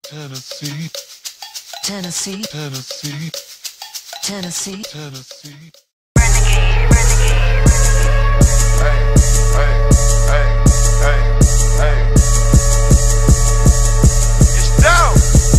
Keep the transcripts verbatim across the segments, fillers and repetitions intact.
Tennessee, Tennessee, Tennessee, Tennessee, Tennessee. Renegade, renegade, renegade. Hey, hey, hey, hey, hey. It's dope.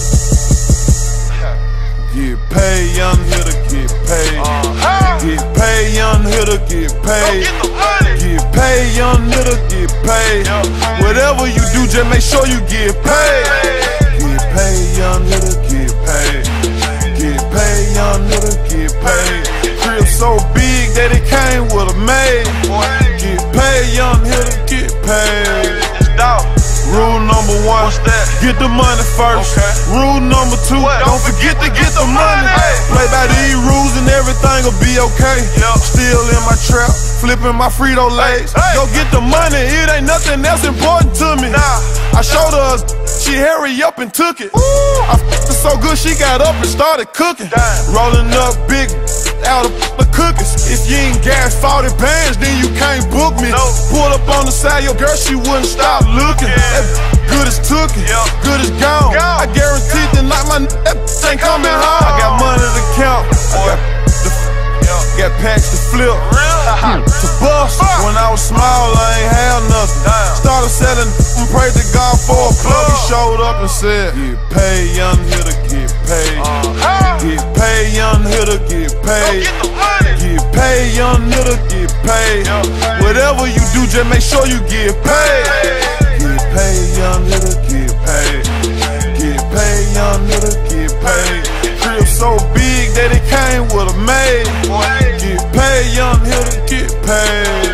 Get paid, young hitter, get paid. Uh-huh. Get paid, young hitter, get paid. Go get the money. Get paid, young hitter, get paid. Yep. Whatever you do, just make sure you get paid. Get paid, young hitter, get paid. Get paid, young hitter, get paid. Crib so big that it came with a maid. Get paid, young hitter, get paid. It's dope. Rule number one, what's that? Get the money first. Okay. Rule number two, what? Don't forget to get the money. Hey. Play by these rules and everything will be okay. Yep. Still in my trap, flipping my Frito Lays. Hey. Go get the money, it ain't nothing else important to me. Nah. I showed her, she hurry up and took it. Ooh. I f***ed her so good she got up and started cooking. Damn. Rolling up big out of the cookies. If you ain't gas forty bands, then you can't book me. Nope. Pull up on the side, your girl, she wouldn't stop looking. Yeah. That good as took it, yep. Good as gone. Go. I guarantee tonight my that ain't coming home. I got money to count, I got, the, yep. got packs to flip, to bust. Fuck. When I was small, I ain't had nothing. Damn. Started selling and prayed to God for a plug. He showed up and said, get paid, young hitter, get paid. Uh-huh. Get paid, young hitter, get paid. Go get the money. Get paid, young hitter, get paid. Yep. Whatever you do, just make sure you get paid. Get paid, young hitter, get paid. Get paid, young hitter, get paid. Crib so big that it came with a maid. Get paid, young hitter, get paid.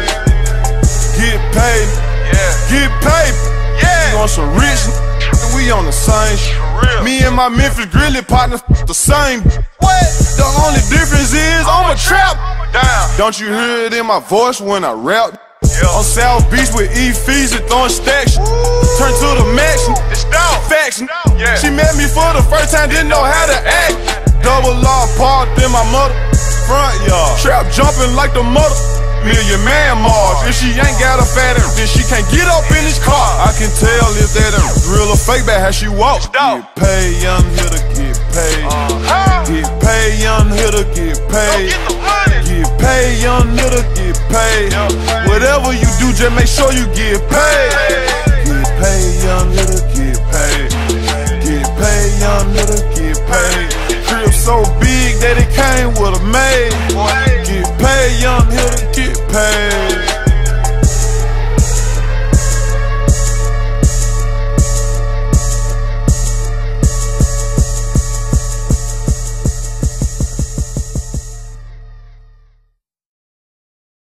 Get paid, yeah. Get paid, yeah. You on some rich, we on the same shit. Me and my Memphis Grizzly partners the same. What? The only difference is I'm a trap. Damn. Don't you hear it in my voice when I rap? Yeah. On South Beach with E Fees and throwing stacks. Ooh. Turn to the max. It's down. Facts. Yeah. She met me for the first time, didn't know how to act. Double law parked in my mother front yard. Trap jumping like the mother million man Mars. If she ain't got a fat ass, then she can't get up in this car. I can tell if that ain't real or fake by how she walks. Get paid, young hitter, get paid. Uh-huh. Get paid, young hitter, get paid. Get the money. Get paid, young hitter, get paid. Yep. Whatever you do, just make sure you get paid. Get paid, young hitter, get paid. Get paid, young hitter, get paid. Crib so big that it came with a maid. Get paid, young hitter, get paid.